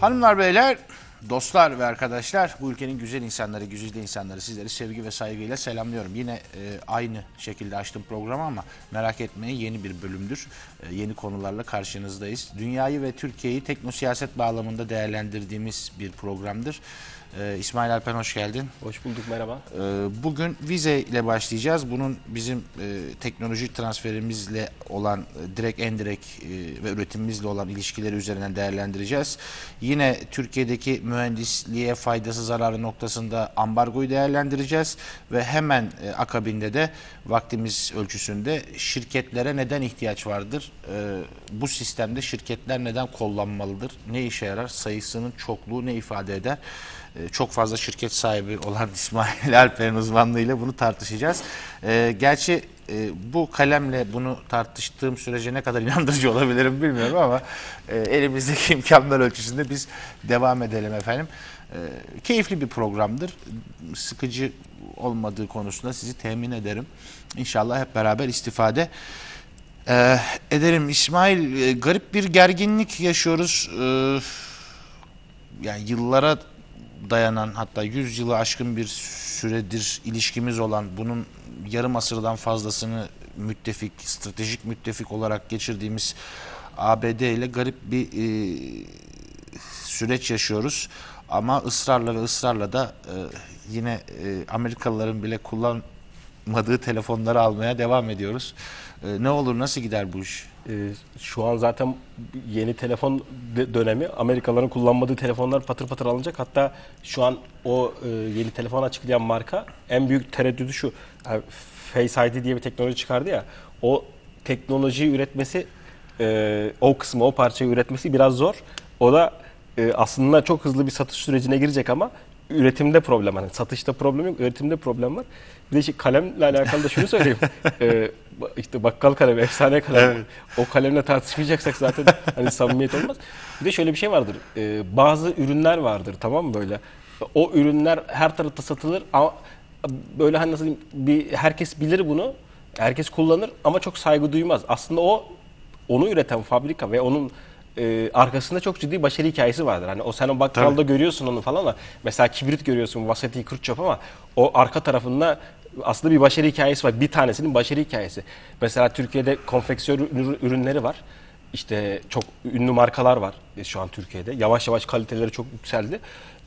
Hanımlar, beyler, dostlar ve arkadaşlar, bu ülkenin güzel insanları, güzide insanları, sizleri sevgi ve saygıyla selamlıyorum. Yine aynı şekilde açtım programı ama merak etmeyin, yeni bir bölümdür. Yeni konularla karşınızdayız. Dünyayı ve Türkiye'yi teknosiyaset bağlamında değerlendirdiğimiz bir programdır. İsmail Alpen, hoş geldin. Hoş bulduk, merhaba. Bugün vize ile başlayacağız. Bunun bizim teknoloji transferimizle olan direkt endirekt ve üretimimizle olan ilişkileri üzerinden değerlendireceğiz. Yine Türkiye'deki mühendisliğe faydası zararı noktasında ambargoyu değerlendireceğiz ve hemen akabinde de vaktimiz ölçüsünde şirketlere neden ihtiyaç vardır? Bu sistemde şirketler neden kullanmalıdır? Ne işe yarar? Sayısının çokluğu ne ifade eder? Çok fazla şirket sahibi olan İsmail Alper'in uzmanlığıyla bunu tartışacağız. Gerçi bu kalemle bunu tartıştığım sürece ne kadar inandırıcı olabilirim bilmiyorum ama elimizdeki imkanlar ölçüsünde biz devam edelim efendim. Keyifli bir programdır. Sıkıcı olmadığı konusunda sizi temin ederim. İnşallah hep beraber istifade ederim. İsmail, garip bir gerginlik yaşıyoruz. Yani yıllara dayanan, hatta 100 yılı aşkın bir süredir ilişkimiz olan, bunun yarım asırdan fazlasını müttefik, stratejik müttefik olarak geçirdiğimiz ABD ile garip bir süreç yaşıyoruz. Ama ısrarla da yine Amerikalıların bile kullanmadığı telefonları almaya devam ediyoruz. Ne olur, nasıl gider bu iş? Şu an zaten yeni telefon dönemi. Amerikalıların kullanmadığı telefonlar patır patır alınacak. Hatta şu an o yeni telefon açıklayan marka, en büyük tereddüdü şu. Yani Face ID diye bir teknoloji çıkardı ya. O teknolojiyi üretmesi, o kısmı, o parçayı üretmesi biraz zor. O da aslında çok hızlı bir satış sürecine girecek ama üretimde problem var. Yani satışta problem yok, üretimde problem var. Bir de kalemle alakalı da şunu söyleyeyim. İşte bakkal kalemi, efsane kalem. Evet. O kalemle tartışmayacaksak zaten hani samimiyet olmaz. Bir de şöyle bir şey vardır. Bazı ürünler vardır, tamam mı, böyle. O ürünler her tarafta satılır ama böyle hani nasıl diyeyim, herkes bilir bunu. Herkes kullanır ama çok saygı duymaz. Aslında onu üreten fabrika ve onun arkasında çok ciddi başarı hikayesi vardır. Hani sen o bakkalda görüyorsun onu falan ama mesela kibrit görüyorsun, vasati kırk çöp, ama o arka tarafında aslında bir başarı hikayesi var. Bir tanesinin başarı hikayesi. Mesela Türkiye'de konfeksiyon ürünleri var. İşte çok ünlü markalar var şu an Türkiye'de. Yavaş yavaş kaliteleri çok yükseldi.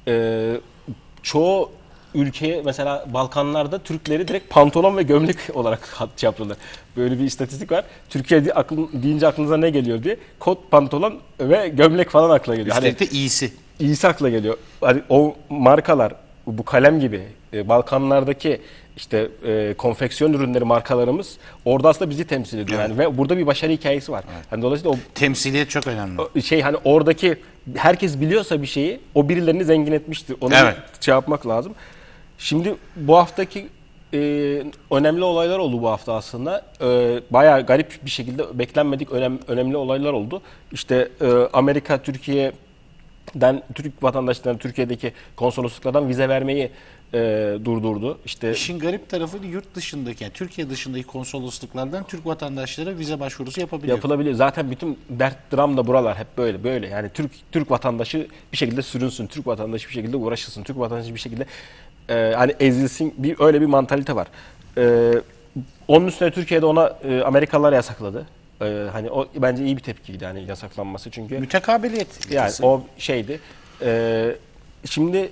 Çoğu ülkeye, mesela Balkanlarda Türkleri direkt pantolon ve gömlek olarak yaptılar. Böyle bir istatistik var. Türkiye deyince aklınıza ne geliyor diye. Kot, pantolon ve gömlek falan akla geliyor. Üstelik de iyisi. İyisi akla geliyor. Hani o markalar, bu kalem gibi Balkanlardaki işte konfeksiyon ürünleri markalarımız orada aslında bizi temsil ediyor. Evet. Yani ve burada bir başarı hikayesi var. Evet. Yani dolayısıyla o temsiliyet çok önemli. Hani oradaki herkes biliyorsa bir şeyi, o birilerini zengin etmiştir. Onu şey yapmak lazım. Şimdi bu haftaki önemli olaylar oldu bu hafta aslında. Bayağı garip bir şekilde beklenmedik önemli olaylar oldu. İşte Amerika Türk vatandaşlarına Türkiye'deki konsolosluklardan vize vermeyi durdurdu. İşte İşin garip tarafı, yurt dışındaki, yani Türkiye dışındaki konsolosluklardan Türk vatandaşları vize başvurusu yapabiliyor. Zaten bütün dert dram da buralar hep böyle. Yani Türk vatandaşı bir şekilde sürünsün, Türk vatandaşı bir şekilde uğraşılsın, Türk vatandaşı bir şekilde hani ezilsin, öyle bir mantalite var. Onun üstüne Türkiye'de ona Amerikalılar yasakladı. Hani o bence iyi bir tepkiydi, yani yasaklanması, çünkü mütekabiliyet yani o şeydi. Şimdi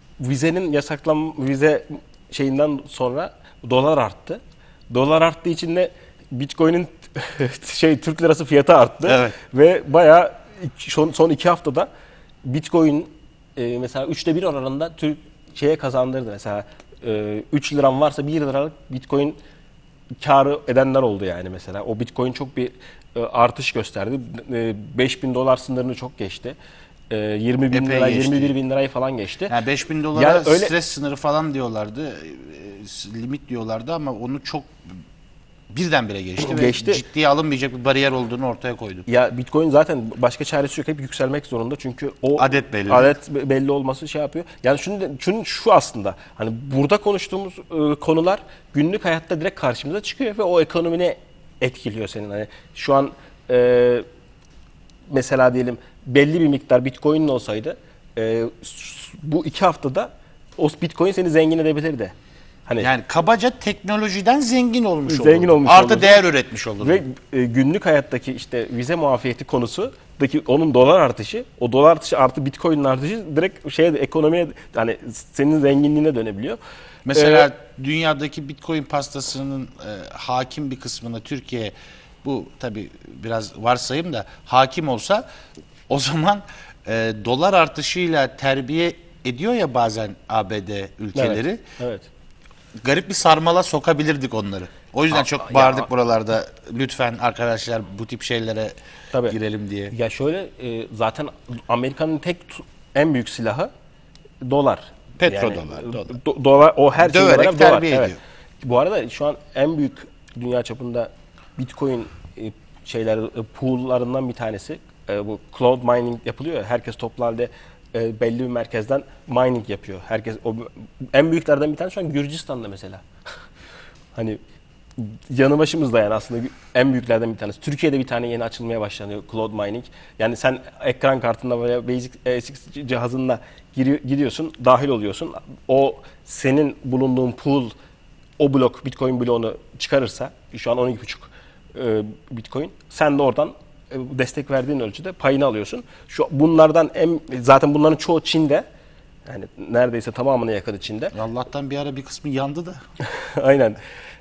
vize şeyinden sonra dolar arttı. Dolar arttığı için de Bitcoin'in Türk lirası fiyatı arttı. Evet. Ve bayağı son 2 haftada Bitcoin mesela 1/3 oranında şeye kazandırdı. Mesela 3 liram varsa 1 liralık Bitcoin kârı edenler oldu yani mesela. O Bitcoin çok bir artış gösterdi. $5.000 sınırını çok geçti. 20.000 lira, 21.000 lirayı falan geçti. Yani $5.000 yani stres sınırı falan diyorlardı. Limit diyorlardı ama onu çok birdenbire geçti ve ciddiye alınmayacak bir bariyer olduğunu ortaya koydu. Ya Bitcoin zaten başka çaresi yok. Hep yükselmek zorunda. Çünkü o adet belli olması şey yapıyor. Yani şu aslında hani burada konuştuğumuz konular günlük hayatta direkt karşımıza çıkıyor ve o ekonomine etkiliyor senin. Hani şu an mesela diyelim belli bir miktar Bitcoin'in olsaydı bu 2 haftada o Bitcoin seni zengin edebilirdi. Hani Yani kabaca teknolojiden zengin olmuş Zengin olurdu. olmuş Artı olurdu. değer üretmiş olurdu. ve günlük hayattaki işte vize muafiyeti konusundaki onun dolar artışı, o dolar artışı artı Bitcoin'in artışı direkt ekonomiye, yani senin zenginliğine dönebiliyor. Mesela dünyadaki Bitcoin pastasının hakim bir kısmına Türkiye, bu tabi biraz varsayım da, hakim olsa, o zaman dolar artışıyla terbiye ediyor ya bazen ABD ülkeleri. Evet. Evet. Garip bir sarmala sokabilirdik onları. O yüzden çok bağırdık buralarda. Lütfen arkadaşlar bu tip şeylere Tabii. girelim diye. Ya şöyle, zaten Amerika'nın en büyük silahı dolar. Petrodolar, dolar. Dolar, o her şeyin Döverek dolar. terbiye Evet. ediyor. Bu arada şu an en büyük dünya çapında Bitcoin pool'larından bir tanesi. Bu cloud mining yapılıyor ya, herkes toplu halde belli bir merkezden mining yapıyor. Herkes en büyüklerden bir tanesi şu an Gürcistan'da mesela. Hani yanı başımızda, yani aslında en büyüklerden bir tanesi. Türkiye'de bir tane yeni açılmaya başlanıyor cloud mining. Yani sen ekran kartında veya basic cihazınla gidiyorsun, dahil oluyorsun. O senin bulunduğun pool, o blok, Bitcoin bloğunu çıkarırsa, şu an 12,5 Bitcoin, sen de oradan destek verdiğin ölçüde payını alıyorsun. Bunlardan zaten bunların çoğu Çin'de. Yani neredeyse tamamına yakın Çin'de. Allah'tan bir ara bir kısmı yandı da. Aynen.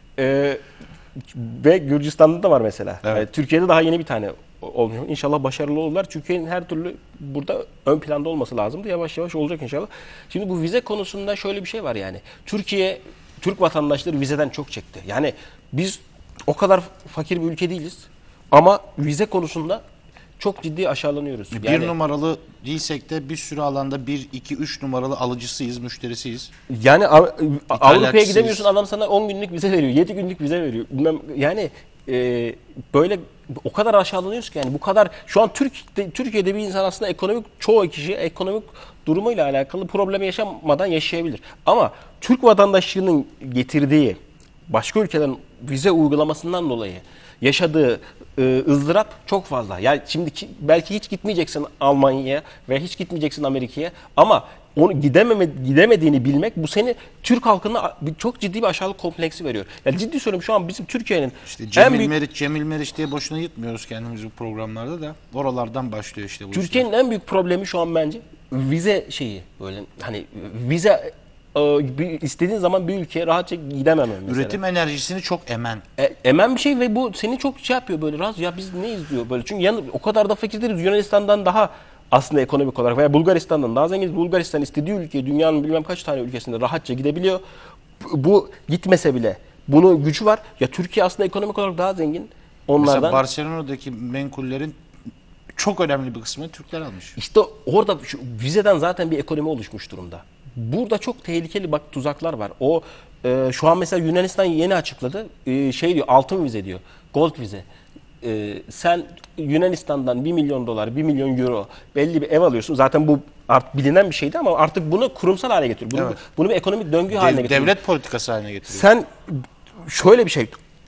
Ve Gürcistan'da da var mesela. Evet. Yani Türkiye'de daha yeni bir tane olmuş. İnşallah başarılı olurlar. Türkiye'nin her türlü burada ön planda olması lazımdı. Yavaş yavaş olacak inşallah. Şimdi bu vize konusunda şöyle bir şey var yani. Türk vatandaşları vizeden çok çekti. Yani biz o kadar fakir bir ülke değiliz. Ama vize konusunda çok ciddi aşağılanıyoruz. Bir numaralı değilsek de bir sürü alanda 1, 2, 3 numaralı alıcısıyız, müşterisiyiz. Yani Avrupa'ya gidemiyorsun, adam sana 10 günlük vize veriyor, 7 günlük vize veriyor. Bilmem, yani böyle o kadar aşağılanıyoruz ki, yani bu kadar şu an Türkiye'de bir insan aslında çoğu kişi ekonomik durumuyla alakalı problem yaşamadan yaşayabilir. Ama Türk vatandaşlığının getirdiği başka ülkelerin vize uygulamasından dolayı yaşadığı ızdırap çok fazla. Yani şimdi belki hiç gitmeyeceksin Almanya'ya ve hiç gitmeyeceksin Amerika'ya, ama onu gidemediğini bilmek bu seni Türk halkına çok ciddi bir aşağılık kompleksi veriyor. Yani ciddi söylüyorum, şu an bizim Türkiye'nin İşte en büyük Cemil Meriç diye boşuna yıtmıyoruz kendimizi bu programlarda da. Oralardan başlıyor işte bu Türkiye'nin en büyük problemi şu an bence vize böyle, hani vize istediğin zaman bir ülkeye rahatça gidememem mesela. Üretim enerjisini çok emen. Emen bir şey ve bu seni çok yapıyor böyle, ya biz ne izliyor böyle, çünkü o kadar da fakir değiliz. Yunanistan'dan daha aslında ekonomik olarak veya Bulgaristan'dan daha zenginiz. Bulgaristan istediği ülkeye dünyanın bilmem kaç tane ülkesinde rahatça gidebiliyor. Bu gitmese bile bunun gücü var. Ya Türkiye aslında ekonomik olarak daha zengin onlardan. Mesela Barcelona'daki menkullerin çok önemli bir kısmını Türkler almış. İşte orada vizeden zaten bir ekonomi oluşmuş durumda. Burada çok tehlikeli tuzaklar var. Şu an mesela Yunanistan yeni açıkladı. Diyor, altın vize diyor. Gold vize. Sen Yunanistan'dan 1 milyon dolar, 1 milyon euro belli bir ev alıyorsun. Zaten bu bilinen bir şeydi ama artık bunu kurumsal hale getiriyor. Bunu bir ekonomik döngü haline getiriyor. Devlet politikası haline getiriyor. Sen şöyle bir şey,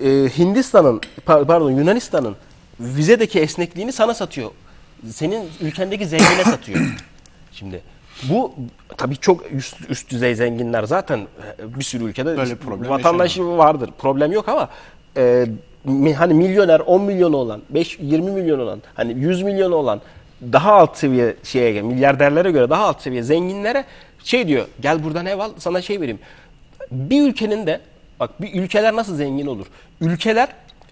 Yunanistan'ın vizedeki esnekliğini sana satıyor. Senin ülkendeki zengine satıyor. Şimdi bu tabii çok üst düzey zenginler, zaten bir sürü ülkede böyle problem vatandaşı vardır. Problem yok ama hani milyoner, 10 milyonu olan, 20 milyon olan, hani 100 milyonu olan daha alt seviye milyarderlere göre daha alt seviye zenginlere diyor, gel buradan ev al, sana vereyim. Bir ülkenin de bir ülkeler nasıl zengin olur? Ülkeler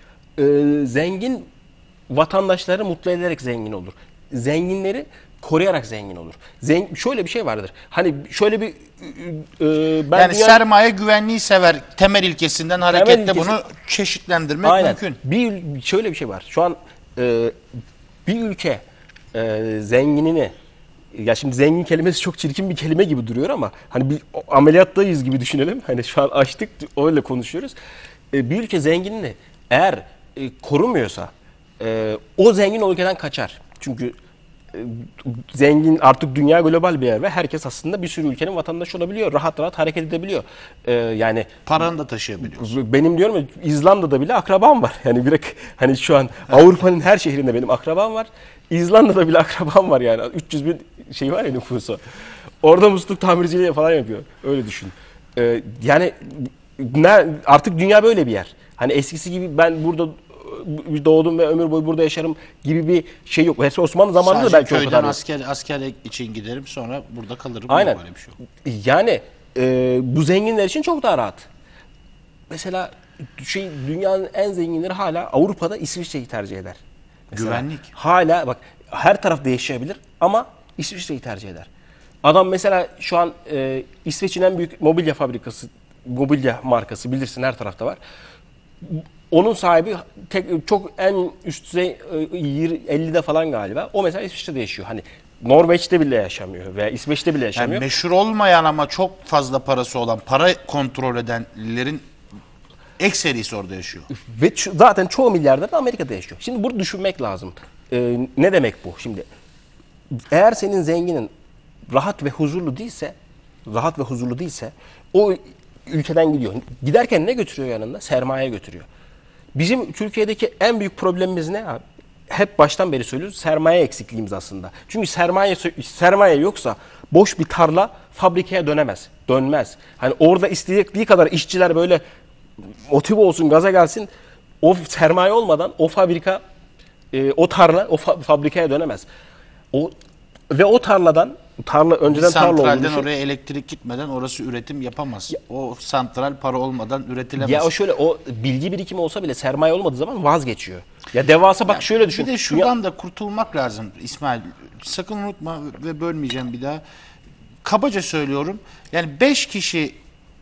zengin vatandaşları mutlu ederek zengin olur. Zenginleri koruyarak zengin olur. Şöyle bir şey vardır. Hani şöyle bir yani sermaye güvenliği sever temel ilkesinden hareketle bunu çeşitlendirmek mümkün. Şöyle bir şey var. Şu an bir ülke zenginini, ya şimdi zengin kelimesi çok çirkin bir kelime gibi duruyor ama hani bir ameliyattayız gibi düşünelim. Hani şu an açtık, öyle konuşuyoruz. Bir ülke zenginini eğer korumuyorsa o zengin o ülkeden kaçar. Çünkü zengin, artık dünya global bir yer ve herkes aslında bir sürü ülkenin vatandaşı olabiliyor. Rahat rahat hareket edebiliyor. Yani Paranı da taşıyabiliyorsun. benim diyorum ya, İzlanda'da bile akrabam var. Yani direkt hani şu an Avrupa'nın her şehrinde benim akrabam var. İzlanda'da bile akrabam var yani. 300 bin şey var ya nüfusu. Orada musluk tamirciliği falan yapıyor. Öyle düşün. Yani artık dünya böyle bir yer. Hani eskisi gibi ben burada doğdum ve ömür boyu burada yaşarım gibi bir şey yok. Mesela Osmanlı zamanında da belki o kadar yok. asker için giderim, sonra burada kalırım. Aynen. Böyle bir şey yok. Yani bu zenginler için çok daha rahat. Mesela dünyanın en zenginleri hala Avrupa'da İsviçre'yi tercih eder. Mesela Güvenlik. hala bak, her tarafta yaşayabilir ama İsviçre'yi tercih eder. Adam mesela şu an İsveç'in en büyük mobilya fabrikası, mobilya markası, bilirsin, her tarafta var. Onun sahibi çok en üst düzey 50'de falan galiba. O mesela İsviçre'de yaşıyor. Hani Norveç'te bile yaşamıyor veya İsveç'te bile Yani yaşamıyor. meşhur olmayan ama çok fazla parası olan, para kontrol edenlerin ekserisi orada yaşıyor. Ve zaten çoğu milyarder de Amerika'da yaşıyor. Şimdi burada düşünmek lazım. Ne demek bu? Şimdi eğer senin zenginin rahat ve huzurlu değilse o ülkeden gidiyor. Giderken ne götürüyor yanında? Sermaye götürüyor. Bizim Türkiye'deki en büyük problemimiz ne abi? Hep baştan beri söylüyoruz. Sermaye eksikliğimiz aslında. Çünkü sermaye yoksa boş bir tarla fabrikaya dönmez. Hani orada istediği kadar işçiler böyle motive olsun, gaza gelsin. O sermaye olmadan o fabrika, o tarla o fabrikaya dönemez. Ve o tarla önceden tarla olduğunu Santralden düşün. oraya elektrik gitmeden orası üretim yapamaz. O santral para olmadan üretilemez. Ya o bilgi birikimi olsa bile sermaye olmadığı zaman vazgeçiyor. Ya devasa bak, şöyle düşün. Bir de şuradan da kurtulmak lazım İsmail. Sakın unutma ve bölmeyeceğim bir daha. Kabaca söylüyorum. Yani 5 kişi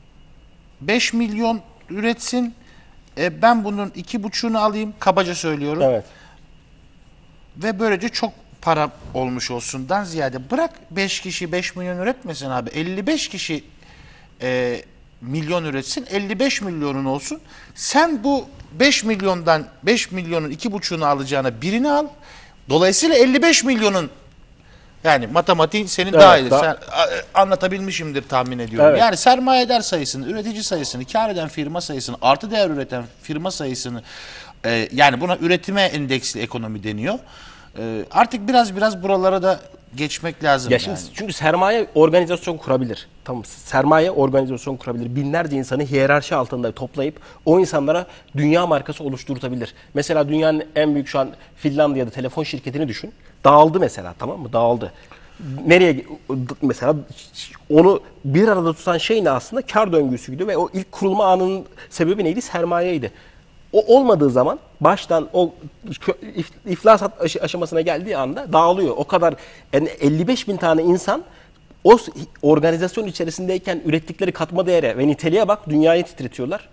5 milyon üretsin. Ben bunun 2,5'unu alayım. Kabaca söylüyorum. Evet. Ve böylece çok para olmuş olsundan ziyade bırak 5 kişi 5 milyon üretmesin abi. 55 kişi milyon üretsin. 55 milyonun olsun. Sen bu 5 milyondan 5 milyonun 2,5'unu alacağına birini al. Dolayısıyla 55 milyonun, yani matematiğin senin daha iyi. Sen anlatabilmişimdir tahmin ediyorum. Evet. Yani sermayedar sayısını, üretici sayısını, kar eden firma sayısını, artı değer üreten firma sayısını, yani buna üretime endeksli ekonomi deniyor. Artık biraz buralara da geçmek lazım. Ya şimdi çünkü sermaye organizasyon kurabilir. Tamam, sermaye organizasyon kurabilir. Binlerce insanı hiyerarşi altında toplayıp o insanlara dünya markası oluşturtabilir. Mesela dünyanın en büyük şu an Finlandiya'da telefon şirketini düşün. Dağıldı mesela, tamam mı? Dağıldı. Nereye mesela onu bir arada tutan şey ne aslında? Kar döngüsüydü ve o ilk kurulma anının sebebi neydi? Sermayeydi. O olmadığı zaman baştan o iflas aşamasına geldiği anda dağılıyor. O kadar, yani 55 bin tane insan o organizasyon içerisindeyken ürettikleri katma değere ve niteliğe bak, dünyayı titretiyorlar.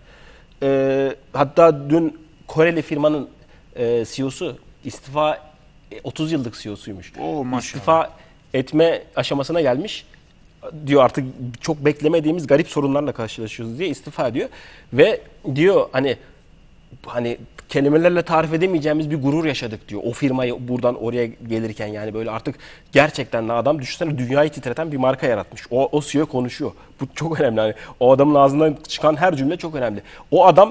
Hatta dün Koreli firmanın CEO'su istifa, 30 yıllık CEO'suymuş. İstifa etme aşamasına gelmiş. Diyor artık çok beklemediğimiz garip sorunlarla karşılaşıyoruz diye istifa ediyor. Ve diyor hani kelimelerle tarif edemeyeceğimiz bir gurur yaşadık diyor. O firmayı buradan oraya gelirken, yani böyle artık gerçekten adam, düşünsene, dünyayı titreten bir marka yaratmış. O CEO konuşuyor. Bu çok önemli. Hani o adamın ağzından çıkan her cümle çok önemli. O adam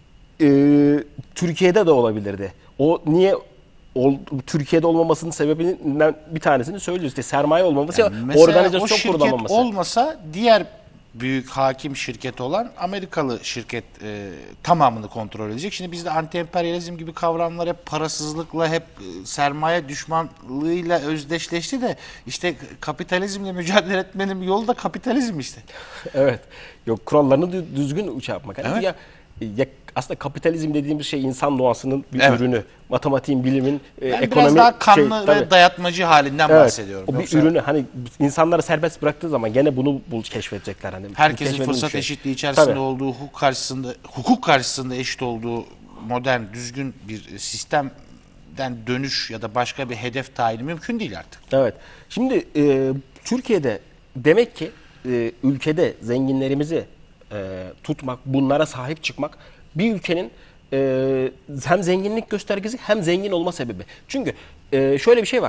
Türkiye'de de olabilirdi. O niye Türkiye'de olmamasının sebebinden bir tanesini söylüyoruz. İşte sermaye olmaması, yani organizasyon kurulamaması. Olmasa diğer büyük hakim şirket olan Amerikalı şirket tamamını kontrol edecek. Şimdi bizde anti-emperyalizm gibi kavramlar hep parasızlıkla, hep sermaye düşmanlığıyla özdeşleşti de işte kapitalizmle mücadele etmenin yolu da kapitalizm işte. Evet. Yok, kurallarını düzgün yapmak. Evet. Ya aslında kapitalizm dediğimiz şey insan doğasının bir Evet. ürünü. Matematiğin, bilimin, Ben ekonomi, biraz daha kanlı ve tabii. dayatmacı halinden Evet, bahsediyorum. o bir Yoksa ürünü, hani insanları serbest bıraktığı zaman gene bunu keşfedecekler. Hani herkesin keşfedilmiş fırsat şey. eşitliği içerisinde Tabii. olduğu, hukuk karşısında eşit olduğu modern, düzgün bir sistemden dönüş ya da başka bir hedef tayini mümkün değil artık. Evet. Şimdi Türkiye'de demek ki ülkede zenginlerimizi tutmak, bunlara sahip çıkmak bir ülkenin hem zenginlik göstergesi hem zengin olma sebebi. Çünkü şöyle bir şey var.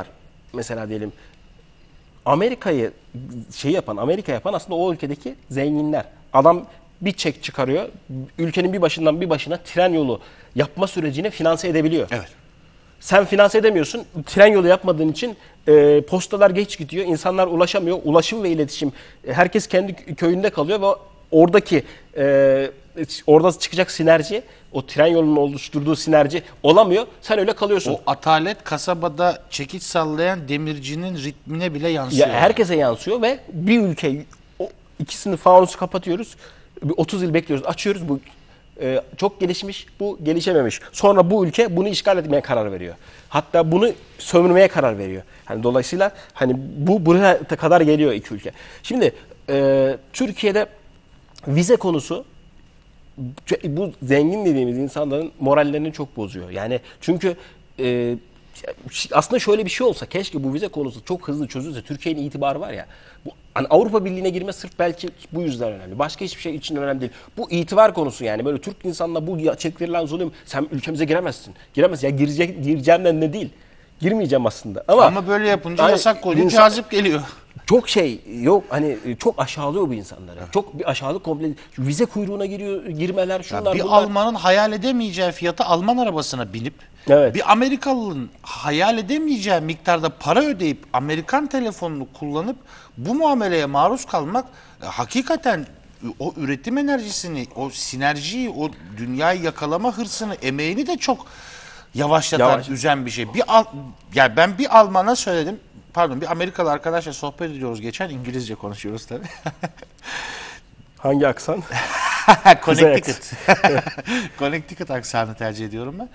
mesela diyelim Amerika'yı Amerika yapan aslında o ülkedeki zenginler. Adam bir çek çıkarıyor. Ülkenin bir başından bir başına tren yolu yapma sürecini finanse edebiliyor. Evet. Sen finanse edemiyorsun. Tren yolu yapmadığın için postalar geç gidiyor. İnsanlar ulaşamıyor. Ulaşım ve iletişim. Herkes kendi köyünde kalıyor ve oradaki orada çıkacak sinerji, o tren yolunun oluşturduğu sinerji olamıyor. Sen öyle kalıyorsun. O atalet kasabada çekiç sallayan demircinin ritmine bile yansıyor. Ya herkese yansıyor ve bir ülke ikisini fanusu kapatıyoruz. 30 yıl bekliyoruz. Açıyoruz, bu çok gelişmiş, bu gelişememiş. Sonra bu ülke bunu işgal etmeye karar veriyor. Hatta bunu sömürmeye karar veriyor. Hani dolayısıyla hani bu buraya kadar geliyor iki ülke. Şimdi Türkiye'de vize konusu bu zengin dediğimiz insanların morallerini çok bozuyor. Yani çünkü aslında şöyle bir şey olsa, keşke bu vize konusu çok hızlı çözülse. Türkiye'nin itibarı var ya. Bu hani Avrupa Birliği'ne girme sırf belki bu yüzden önemli. Başka hiçbir şey için önemli değil. Bu itibar konusu yani. Böyle Türk insanına bu çektirilen zulüm, sen ülkemize giremezsin. Giremezsin. Ya gireceğimden ne değil. Girmeyeceğim aslında. Ama böyle yapınca hani, yasak koyunca cazip geliyor. Çok yok hani çok aşağılıyor bu insanları. Çok bir aşağılık komple. Vize kuyruğuna girmeler şunlar Bir bunlar. Almanın hayal edemeyeceği fiyata Alman arabasına binip bir Amerikalı'nın hayal edemeyeceği miktarda para ödeyip Amerikan telefonunu kullanıp bu muameleye maruz kalmak hakikaten o üretim enerjisini, o sinerjiyi, o dünyayı yakalama hırsını, emeğini de çok yavaşlatan, üzen bir şey. Yani ben bir Alman'a söyledim. Pardon, bir Amerikalı arkadaşla sohbet ediyoruz. Geçen İngilizce konuşuyoruz tabii. Hangi aksan? Connecticut. Connecticut aksanı tercih ediyorum ben.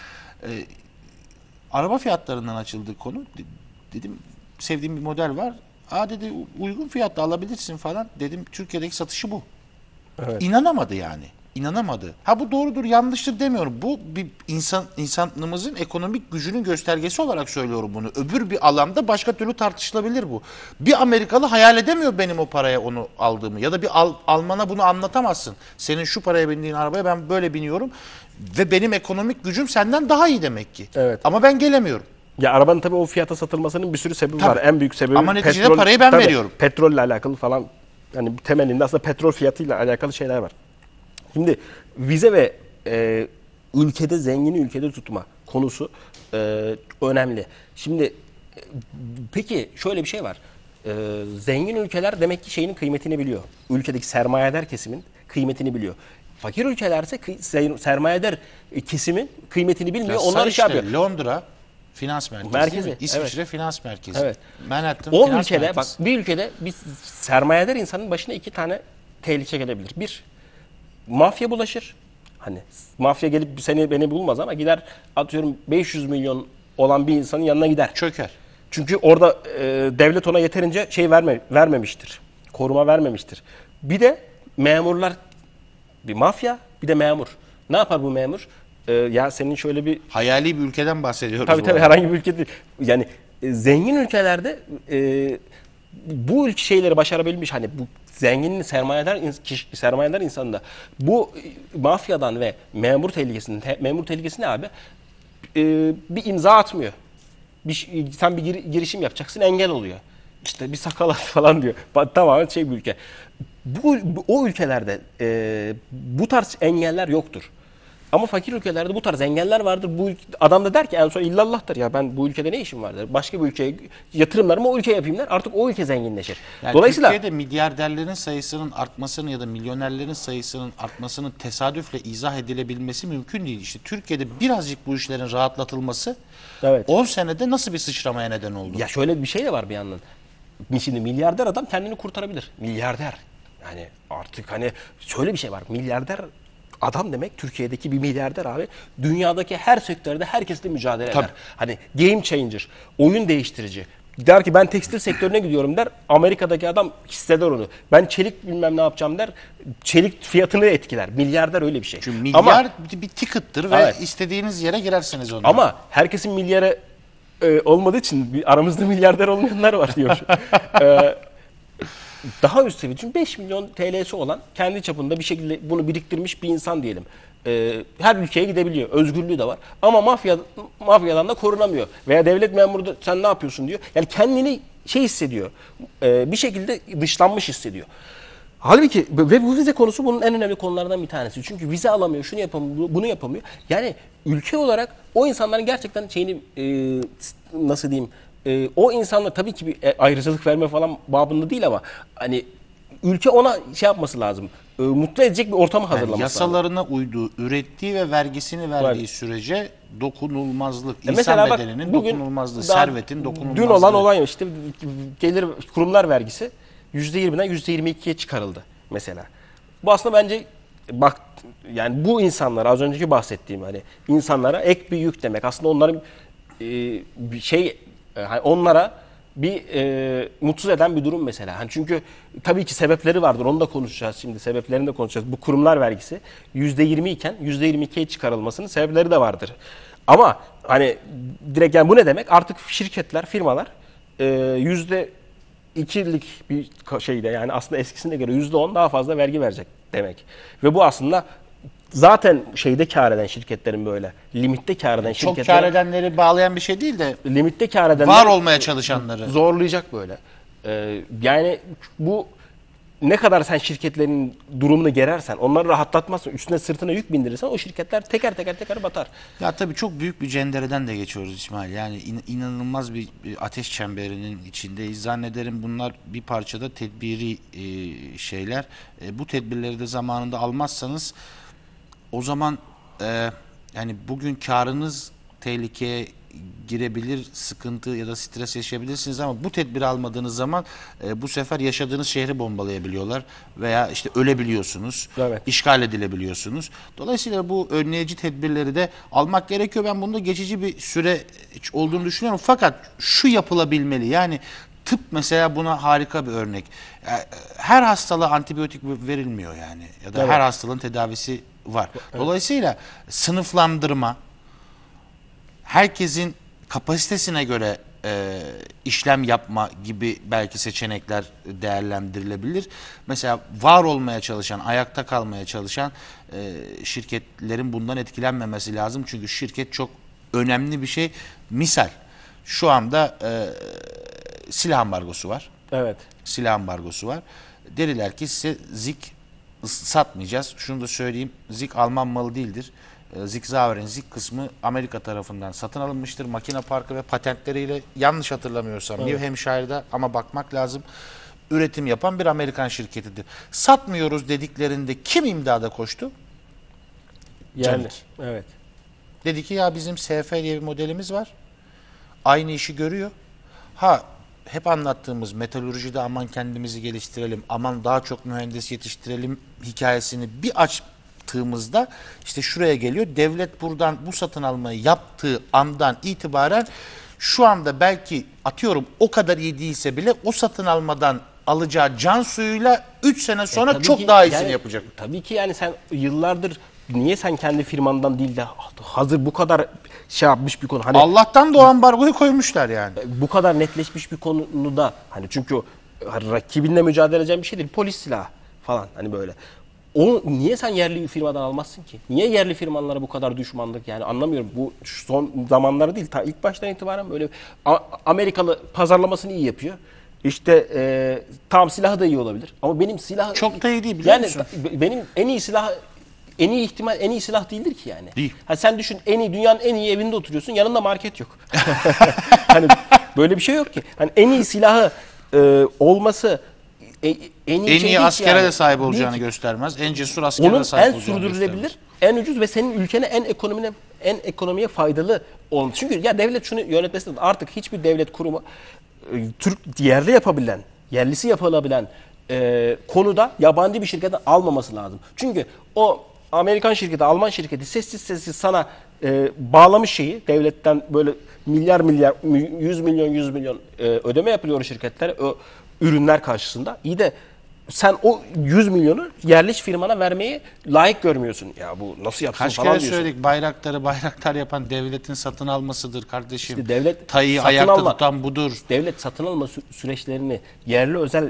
Araba fiyatlarından açıldı konu. Dedim sevdiğim bir model var. Dedi uygun fiyatta alabilirsin falan. Dedim Türkiye'deki satışı bu. Evet. İnanamadı yani. İnanamadı. Bu doğrudur, yanlıştır demiyorum. Bu bir insanlığımızın ekonomik gücünün göstergesi olarak söylüyorum bunu. Öbür bir alanda başka türlü tartışılabilir bu. Bir Amerikalı hayal edemiyor benim o paraya onu aldığımı. Ya da bir Alman'a bunu anlatamazsın. Senin şu paraya bindiğin arabaya ben böyle biniyorum ve benim ekonomik gücüm senden daha iyi demek ki. Evet. Ama ben gelemiyorum. Ya arabanın tabii o fiyata satılmasının bir sürü sebebi var. En büyük sebebi ama neticede parayı ben veriyorum. Petrolle alakalı falan. Yani temelinde aslında petrol fiyatıyla alakalı şeyler var. Şimdi vize ve ülkede zengini ülkede tutma konusu önemli. Şimdi peki şöyle bir şey var. Zengin ülkeler demek ki şeyin kıymetini biliyor. Ülkedeki sermayedar kesimin kıymetini biliyor. Fakir ülkeler ise sermayedar kesimin kıymetini bilmiyor. Onlar işte, yapıyor. Londra finans merkezi. İsviçre finans merkezi. Evet. Manhattan O finans ülkede merkezi. bir ülkede bir sermayedar insanın başına iki tane tehlike gelebilir. Bir, mafya bulaşır. Hani mafya gelip beni bulmaz ama gider, atıyorum 500 milyon olan bir insanın yanına gider. Çöker. Çünkü orada devlet ona yeterince vermemiştir. Koruma vermemiştir. Bir de memurlar, bir mafya, bir de memur. Ne yapar bu memur? Ya senin şöyle bir... Hayali bir ülkeden bahsediyoruz. Tabii herhangi bir ülke değil. Yani zengin ülkelerde bu şeyleri başarabilmiş, hani bu zenginin sermayedar insanında bu mafyadan ve memur tehlikesi ne abi? Bir imza atmıyor. Sen bir girişim yapacaksın, engel oluyor. İşte bir sakal falan diyor. Tamamen bir ülke. O ülkelerde bu tarz engeller yoktur. Ama fakir ülkelerde bu tarz engeller vardır. Adam da der ki en son illallah'tır. Ya ben bu ülkede ne işim var der. Başka bir ülkeye yatırımlarımı o ülkeye yapayım der. Artık o ülke zenginleşir. Yani dolayısıyla Türkiye'de milyarderlerin sayısının artmasını ya da milyonerlerin sayısının artmasının tesadüfle izah edilebilmesi mümkün değil. İşte Türkiye'de birazcık bu işlerin rahatlatılması 10 senede nasıl bir sıçramaya neden oldu? Ya şöyle bir şey de var bir yandan. Şimdi milyarder adam kendini kurtarabilir. Milyarder. Yani artık hani şöyle bir şey var. Milyarder adam demek, Türkiye'deki bir milyarder abi, dünyadaki her sektörde herkesle mücadele eder. Hani game changer, oyun değiştirici. Der ki ben tekstil sektörüne gidiyorum der. Amerika'daki adam hisseder onu. Ben çelik bilmem ne yapacağım der. Çelik fiyatını etkiler. Milyarder öyle bir şey. Çünkü milyar bir ticket'tır ve istediğiniz yere girersiniz onunla. Ama herkesin milyarı olmadığı için aramızda milyarder olmayanlar var diyor. daha üst seviye. Çünkü 5 milyon TL'si olan, kendi çapında bir şekilde bunu biriktirmiş bir insan diyelim. Her ülkeye gidebiliyor. Özgürlüğü de var. Ama mafyadan da korunamıyor. Veya devlet memuru da sen ne yapıyorsun diyor. Yani kendini hissediyor. Bir şekilde dışlanmış hissediyor. Halbuki ve bu vize konusu bunun en önemli konulardan bir tanesi. Çünkü vize alamıyor, şunu yapamıyor, bunu yapamıyor. Yani ülke olarak o insanların gerçekten nasıl diyeyim, o insanlar tabii ki bir ayrıcalık verme falan babında değil ama hani ülke ona yapması lazım. Mutlu edecek bir ortamı hazırlaması yasalarına lazım. uyduğu, ürettiği ve vergisini verdiği sürece dokunulmazlık, insan mesela bak, bedeninin bugün dokunulmazlığı, servetin dokunulmazlığı. Dün olan olay işte gelir kurumlar vergisi %20'den %22'ye çıkarıldı mesela. Bu aslında bence yani bu insanlara, az önceki bahsettiğim hani insanlara ek bir yük demek. Aslında onların hani onlara bir mutsuz eden bir durum mesela. Hani çünkü tabii ki sebepleri vardır. Onu da konuşacağız şimdi. Sebeplerini de konuşacağız. Bu kurumlar vergisi %20 iken %22'ye çıkarılmasının sebepleri de vardır. Ama hani direkt yani bu ne demek? Artık şirketler, firmalar %2'lik bir şeyde, yani aslında eskisine göre %10 daha fazla vergi verecek demek. Ve bu aslında zaten kâr eden şirketlerin, böyle limitte kâr eden şirketlerin, çok kâr edenleri bağlayan bir şey değil de limitte kâr edenler var olmaya çalışanları zorlayacak böyle. Yani bu ne kadar sen şirketlerin durumunu gerersen, onları rahatlatmazsan, üstüne sırtına yük bindirirsen o şirketler teker teker batar. Ya tabii çok büyük bir cendereden de geçiyoruz İsmail. Yani inanılmaz bir ateş çemberinin içindeyiz. Zannederim bunlar bir parçada tedbiri şeyler. Bu tedbirleri de zamanında almazsanız o zaman yani bugün karınız tehlikeye girebilir, sıkıntı ya da stres yaşayabilirsiniz ama bu tedbiri almadığınız zaman bu sefer yaşadığınız şehri bombalayabiliyorlar veya işte ölebiliyorsunuz, evet, işgal edilebiliyorsunuz. Dolayısıyla bu önleyici tedbirleri de almak gerekiyor. Ben bunda geçici bir süre olduğunu düşünüyorum. Fakat şu yapılabilmeli. Yani tıp mesela buna harika bir örnek. Her hastalığa antibiyotik verilmiyor yani. Ya da evet, her hastalığın tedavisi var. Dolayısıyla sınıflandırma, herkesin kapasitesine göre işlem yapma gibi belki seçenekler değerlendirilebilir. Mesela var olmaya çalışan, ayakta kalmaya çalışan şirketlerin bundan etkilenmemesi lazım. Çünkü şirket çok önemli bir şey. Misal şu anda silah ambargosu var. evet. Silah ambargosu var. Dediler ki size Zik satmayacağız. Şunu da söyleyeyim. Zik Alman malı değildir. Zik Sauer'in Zik kısmı Amerika tarafından satın alınmıştır. Makine parkı ve patentleriyle, yanlış hatırlamıyorsam evet, New Hampshire'da, ama bakmak lazım, üretim yapan bir Amerikan şirketidir. Satmıyoruz dediklerinde kim imdada koştu? Yani, Canik. evet. Dedi ki ya bizim SF diye bir modelimiz var. Aynı işi görüyor. Hep anlattığımız metalurjide aman kendimizi geliştirelim, aman daha çok mühendis yetiştirelim hikayesini bir açtığımızda işte şuraya geliyor. Devlet buradan bu satın almayı yaptığı andan itibaren şu anda belki atıyorum o kadar iyi değilse bile o satın almadan alacağı can suyuyla 3 sene sonra çok daha iyisini yapacak. Tabii ki yani sen yıllardır niye sen kendi firmandan değil de hazır bu kadar yapmış bir konu. Hani Allah'tan da o ambargoyu koymuşlar yani. bu kadar netleşmiş bir konuda, hani çünkü rakibinle mücadele edeceğin bir şey değil. Polis silahı falan, hani böyle. Onu niye sen yerli bir firmadan almazsın ki? Niye yerli firmalara bu kadar düşmanlık? Yani anlamıyorum. Bu son zamanları değil. Ta ilk baştan itibaren böyle Amerikalı pazarlamasını iyi yapıyor. İşte tam silahı da iyi olabilir. Ama benim silah çok da iyi değil, biliyor musun? Benim en iyi silah, en iyi ihtimal en iyi silah değildir ki yani. Değil. Ha sen düşün, dünyanın en iyi evinde oturuyorsun, yanında market yok. Hani böyle bir şey yok ki. Hani en iyi silahı olması en iyi askere yani de sahip olacağını değil, göstermez. En cesur askere onun de sahip en olacağını sürdürülebilir, göstermez. en ucuz ve senin ülkene en ekonomiye faydalı olan. Çünkü ya devlet şunu yönetmesi lazım. Artık hiçbir devlet kurumu Türk yerlisi yapılabilen konuda yabancı bir şirketten almaması lazım. Çünkü o Amerikan şirketi, Alman şirketi sessiz sana bağlamış şeyi, devletten böyle milyar 100 milyon ödeme yapılıyor o şirketlere, o ürünler karşısında. İyi de sen o 100 milyonu yerli firmana vermeyi layık görmüyorsun. Ya bu nasıl yapsın Kaç falan kere diyorsun. söyledik, bayraktar yapan devletin satın almasıdır kardeşim. İşte devlet Tayı satın ayakta alma, tutan budur. devlet satın alma süreçlerini yerli özel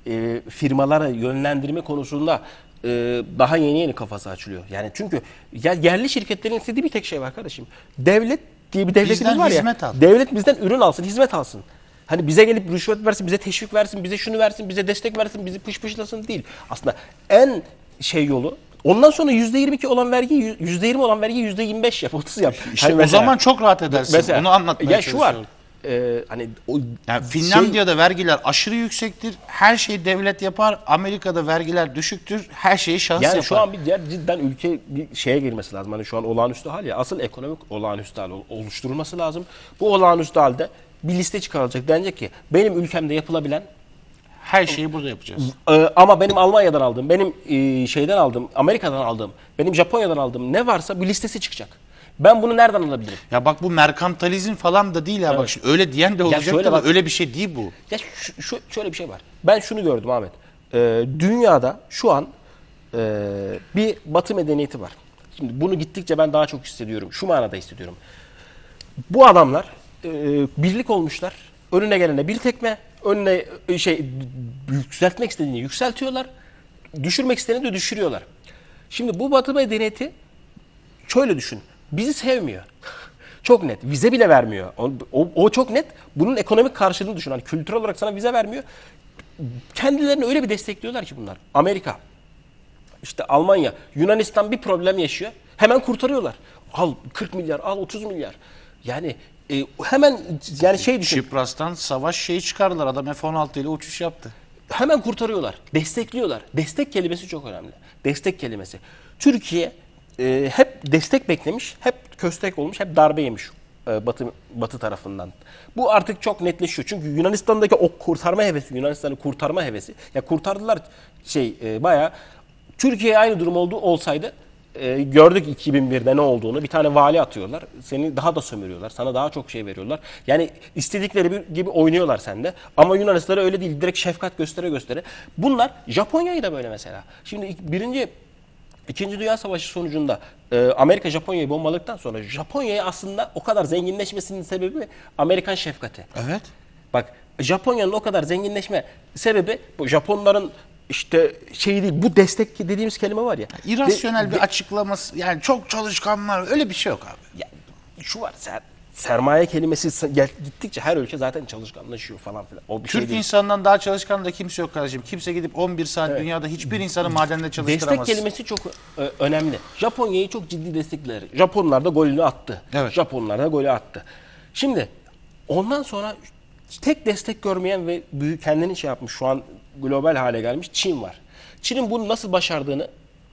firmalara yönlendirme konusunda daha yeni kafası açılıyor. Yani çünkü yerli şirketlerin istediği bir tek şey var kardeşim. Devlet diye bir devletimiz Bizden var ya. hizmet al. Devlet bizden ürün alsın, hizmet alsın. Hani bize gelip rüşvet versin, bize teşvik versin, bize şunu versin, bize destek versin, bizi pışpışlasın değil. Aslında en yolu ondan sonra %22 olan vergiyi %20 olan vergiyi %25 yap, 30 yap. İşte Hani o mesela, zaman çok rahat edersin. Onu anlatmaya ya şu var. çalışıyorum. Hani o Yani Finlandiya'da vergiler aşırı yüksektir. Her şeyi devlet yapar. Amerika'da vergiler düşüktür. Her şeyi şahıs yapar. yani şu an bir diğer cidden ülke bir şeye girmesi lazım. Hani şu an olağanüstü hal ya. Asıl ekonomik olağanüstü hal oluşturulması lazım. Bu olağanüstü halde bir liste çıkarılacak. Denecek ki benim ülkemde yapılabilen Her şeyi burada yapacağız. ama benim Almanya'dan aldığım, benim şeyden aldığım, Amerika'dan aldığım, benim Japonya'dan aldığım ne varsa bir listesi çıkacak. Ben bunu nereden alabilirim? Ya bak bu merkantalizm falan da değil ya. Bak şimdi öyle diyen de olacak şöyle da bak- öyle bir şey değil bu. Ya şöyle bir şey var. Ben şunu gördüm Ahmet. Dünyada şu an bir Batı medeniyeti var. Şimdi bunu gittikçe ben daha çok hissediyorum. Şu manada hissediyorum. Bu adamlar birlik olmuşlar. Önüne gelene bir tekme, önüne yükseltmek istediğini yükseltiyorlar. Düşürmek istediğini de düşürüyorlar. Şimdi bu Batı medeniyeti şöyle düşün. Bizi sevmiyor. Çok net. Vize bile vermiyor. O çok net. Bunun ekonomik karşılığını düşün. Hani kültürel olarak sana vize vermiyor. Kendilerini öyle bir destekliyorlar ki bunlar. Amerika, işte Almanya, Yunanistan bir problem yaşıyor. Hemen kurtarıyorlar. Al 40 milyar, al 30 milyar. Yani hemen yani düşün. Çipras'tan savaş şeyi çıkardılar. Adam F-16 ile uçuş yaptı. Hemen kurtarıyorlar. Destekliyorlar. Destek kelimesi çok önemli. Destek kelimesi. Türkiye hep destek beklemiş, hep köstek olmuş, hep darbe yemiş Batı tarafından. Bu artık çok netleşiyor. Çünkü Yunanistan'daki o kurtarma hevesi, Yunanistan'ı kurtarma hevesi, ya kurtardılar bayağı. Türkiye'ye aynı durum olsaydı gördük 2001'de ne olduğunu. Bir tane vali atıyorlar. Seni daha da sömürüyorlar. Sana daha çok şey veriyorlar. Yani istedikleri gibi oynuyorlar sende. Ama Yunanistan'a öyle değil. Direkt şefkat göstere. Bunlar Japonya'yı da böyle mesela. Şimdi İkinci Dünya Savaşı sonucunda Amerika Japonya'yı bombaladıktan sonra Japonya'yı aslında o kadar zenginleşmesinin sebebi Amerikan şefkati. Evet. Bak Japonya'nın o kadar zenginleşme sebebi bu Japonların işte değil, bu destek dediğimiz kelime var ya. İrasyonel bir açıklaması, yani çok çalışkanlar, öyle bir şey yok abi. Ya, şu var, sermaye kelimesi gittikçe her ülke zaten çalışkanlaşıyor falan filan. O bir Türk şey değil. insanından daha çalışkan da kimse yok kardeşim. Kimse gidip 11 saat dünyada hiçbir insanı madende çalıştıramaz. Destek kelimesi çok önemli. Japonya'yı çok ciddi destekler. Japonlar da golünü attı. Evet. Japonlar da golü attı. Şimdi ondan sonra tek destek görmeyen ve kendini yapmış, şu an global hale gelmiş Çin var. Çin'in bunu nasıl başardığını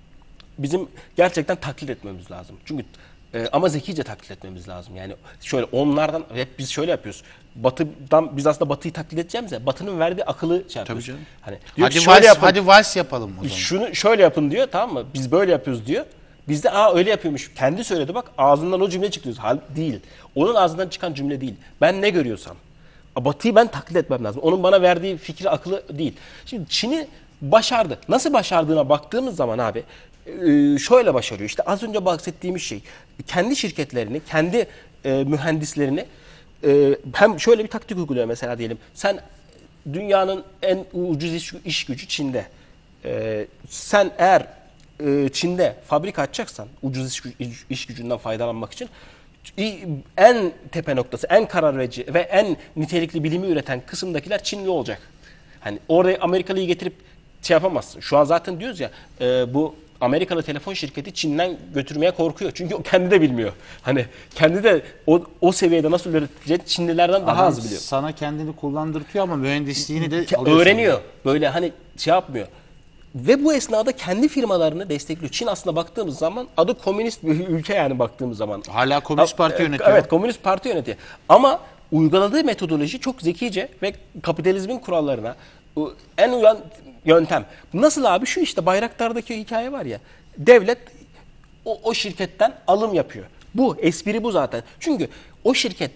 bizim gerçekten taklit etmemiz lazım. Çünkü ama zekice taklit etmemiz lazım. Yani şöyle onlardan hep biz şöyle yapıyoruz. Batı'dan biz aslında Batı'yı taklit edeceğimize Batı'nın verdiği akıllı yapıyoruz. Tabii canım. Hani Hadi vals yapalım o zaman. şunu şöyle yapın diyor, tamam mı? Biz böyle yapıyoruz diyor. Biz de öyle yapıyormuş. Kendi söyledi bak, ağzından o cümle çıktı. Hal değil. Onun ağzından çıkan cümle değil. Ben ne görüyorsam Batı'yı ben taklit etmem lazım. Onun bana verdiği fikri aklı değil. Şimdi Çin'i başardı. Nasıl başardığına baktığımız zaman abi şöyle başarıyor. İşte az önce bahsettiğimiz şey. Kendi şirketlerini, kendi mühendislerini hem şöyle bir taktik uyguluyor mesela diyelim. Sen dünyanın en ucuz iş gücü Çin'de. Sen eğer Çin'de fabrika açacaksan ucuz iş gücünden faydalanmak için en tepe noktası, en karar verici ve en nitelikli bilimi üreten kısımdakiler Çinli olacak. Hani oraya Amerikalı'yı getirip yapamazsın. Şu an zaten diyoruz ya bu Amerikalı telefon şirketi Çin'den götürmeye korkuyor. Çünkü o kendi de bilmiyor. Hani kendi de o seviyede nasıl üreteceğini Çinlilerden daha az biliyor. Sana kendini kullandırtıyor ama mühendisliğini de öğreniyor. Böyle hani yapmıyor. Ve bu esnada kendi firmalarını destekliyor. Çin aslında baktığımız zaman adı komünist bir ülke, yani baktığımız zaman. Hala Komünist Parti yönetiyor. Evet, Komünist Parti yönetiyor. Ama uyguladığı metodoloji çok zekice ve kapitalizmin kurallarına en uyan yöntem. Nasıl abi? Şu işte Bayraktar'daki hikaye var ya. Devlet o şirketten alım yapıyor. Bu espri bu zaten. Çünkü o şirket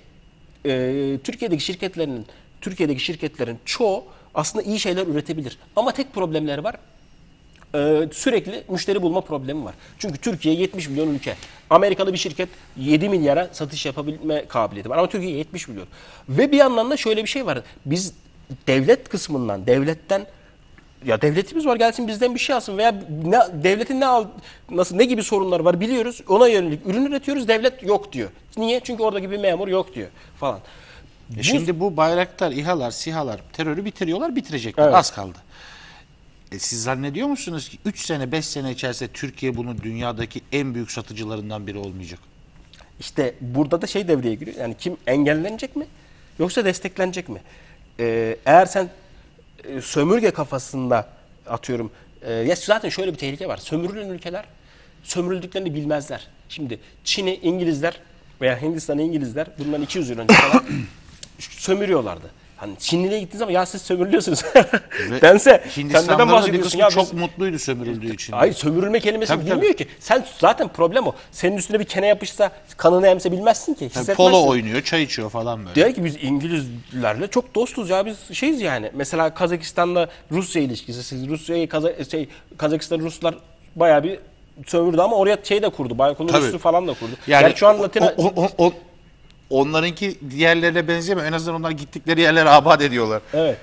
Türkiye'deki şirketlerin çoğu aslında iyi şeyler üretebilir. Ama tek problemleri var. Sürekli müşteri bulma problemi var. Çünkü Türkiye 70 milyon ülke. Amerikalı bir şirket 7 milyara satış yapabilme kabiliyeti var. Ama Türkiye 70 milyon. Ve bir yandan da şöyle bir şey var. Biz devletten Ya devletimiz var, gelsin bizden bir şey alsın veya devletin ne gibi sorunlar var biliyoruz. Ona yönelik ürün üretiyoruz. Devlet yok diyor. Niye? Çünkü oradaki bir memur yok diyor falan. Şimdi bu Bayraktar, İHA'lar, SİHA'lar terörü bitiriyorlar, bitirecekler. Evet. Az kaldı. Siz zannediyor musunuz ki 3 sene, 5 sene içerisinde Türkiye bunun dünyadaki en büyük satıcılarından biri olmayacak? İşte burada da şey devreye giriyor. Yani kim engellenecek mi yoksa desteklenecek mi? Eğer sen sömürge kafasında atıyorum. Ya zaten şöyle bir tehlike var. Sömürülen ülkeler sömürüldüklerini bilmezler. Şimdi Çin'i İngilizler veya Hindistan'ı İngilizler bundan 200 yıl önce falan sömürüyorlardı. Hani Çinli'ye gittiğiniz zaman ya siz sömürülüyorsunuz dense sen neden Hindistan'da da bir bahsediyorsun kısmı ya çok mutluydu sömürüldüğü için. Hayır, sömürülme kelimesini Tabii, bilmiyor ki. Sen zaten problem o. Senin üstüne bir kene yapışsa kanını emse bilmezsin ki. Hissetmezsin. Polo oynuyor, çay içiyor falan böyle. Diyor ki biz İngilizlerle çok dostuz ya, biz şeyiz yani. Mesela Kazakistan'la Rusya ilişkisi. Siz Rusya'yı Kazakistan Ruslar bayağı bir sömürdü ama oraya şey de kurdu. Baykonur Tabii. Üssü falan da kurdu. Yani şu an Latin onlarınki diğerlerine benzemiyor. En azından onlar gittikleri yerlere abad ediyorlar. evet.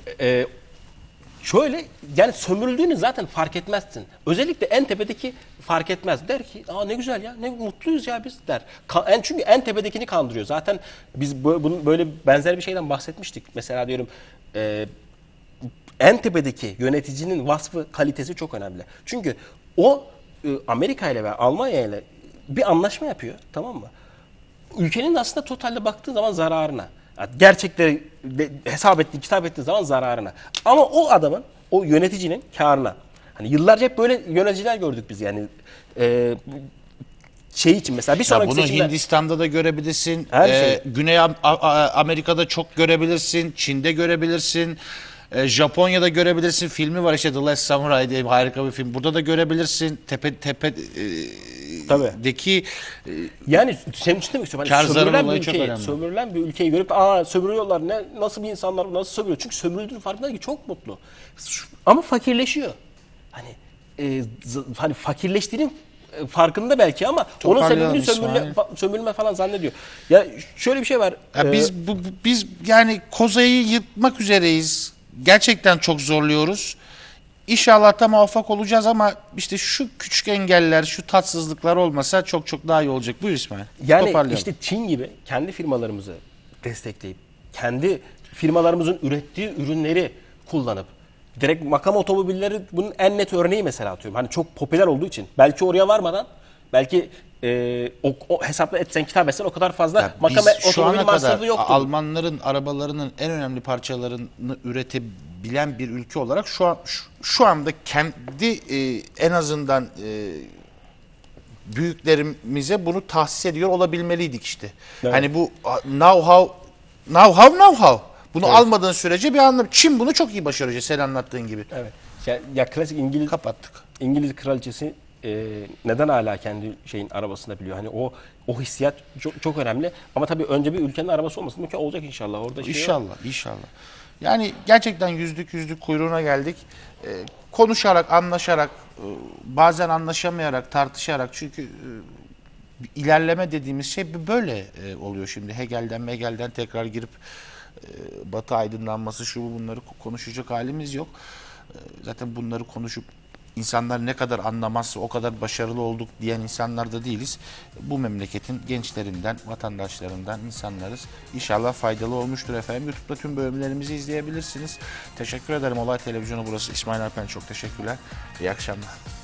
Şöyle yani sömürüldüğünü zaten fark etmezsin. Özellikle en tepedeki fark etmez. Der ki aa ne güzel ya, ne mutluyuz ya biz der. Çünkü en tepedekini kandırıyor. Zaten biz bunun böyle benzer bir şeyden bahsetmiştik. Mesela diyorum en tepedeki yöneticinin vasfı, kalitesi çok önemli. Çünkü o Amerika ile ve Almanya ile bir anlaşma yapıyor, tamam mı? Ülkenin aslında totalde baktığı zaman zararına. Yani gerçekleri hesap ettiği, kitap ettiği zaman zararına. Ama o adamın, o yöneticinin kârına. Hani yıllarca hep böyle yöneticiler gördük biz yani. Şey için mesela bir sonraki Bunu seçimde... Hindistan'da da görebilirsin. Her şey. Güney Amerika'da çok görebilirsin. Çin'de görebilirsin. Japonya'da görebilirsin. Filmi var işte The Last Samurai diye, harika bir film. Burada da görebilirsin. Tepedeki yani senin için demek istiyorum. Hani sömürülen bir ülkeyi görüp sömürüyorlar, nasıl bir insanlar, nasıl sömürüyor? Çünkü sömürüldüğünün farkında ki çok mutlu. Ama fakirleşiyor. Hani hani fakirleştiğinin farkında belki ama onun sebebini sömürülme falan zannediyor. Ya şöyle bir şey var. Ya biz yani kozayı yırtmak üzereyiz. Gerçekten çok zorluyoruz. İnşallah da muvaffak olacağız ama işte şu küçük engeller, şu tatsızlıklar olmasa çok çok daha iyi olacak. Buyur İsmail. Yani işte Çin gibi kendi firmalarımızı destekleyip, kendi firmalarımızın ürettiği ürünleri kullanıp, direkt makam otomobilleri bunun en net örneği mesela atıyorum. Hani çok popüler olduğu için. Belki oraya varmadan, belki o hesapla etsen, kitap etsen o kadar fazla makam otomobil masrafı yoktu. Almanların arabalarının en önemli parçalarını üretebilen bir ülke olarak şu anda kendi en azından büyüklerimize bunu tahsis ediyor olabilmeliydik işte. Evet. Hani bu know-how. Bunu almadığın sürece bir anlam. Çin bunu çok iyi başarıyor sen anlattığın gibi. Evet. Ya klasik İngiliz kapattık. İngiliz kraliçesi neden hala kendi şeyin arabasını biliyor? Hani o hissiyat çok önemli. Ama tabii önce bir ülkenin arabası olmasın. Ülke olacak inşallah. Orada İnşallah. Yani gerçekten yüzlük kuyruğuna geldik. Konuşarak, anlaşarak, bazen anlaşamayarak, tartışarak, çünkü ilerleme dediğimiz şey böyle oluyor şimdi. Hegel'den tekrar girip Batı aydınlanması, bunları konuşacak halimiz yok. Zaten bunları konuşup İnsanlar ne kadar anlamazsa o kadar başarılı olduk diyen insanlar da değiliz. Bu memleketin gençlerinden, vatandaşlarından insanlarız. İnşallah faydalı olmuştur efendim. YouTube'da tüm bölümlerimizi izleyebilirsiniz. Teşekkür ederim. Olay Televizyonu burası. İsmail Alpen çok teşekkürler. İyi akşamlar.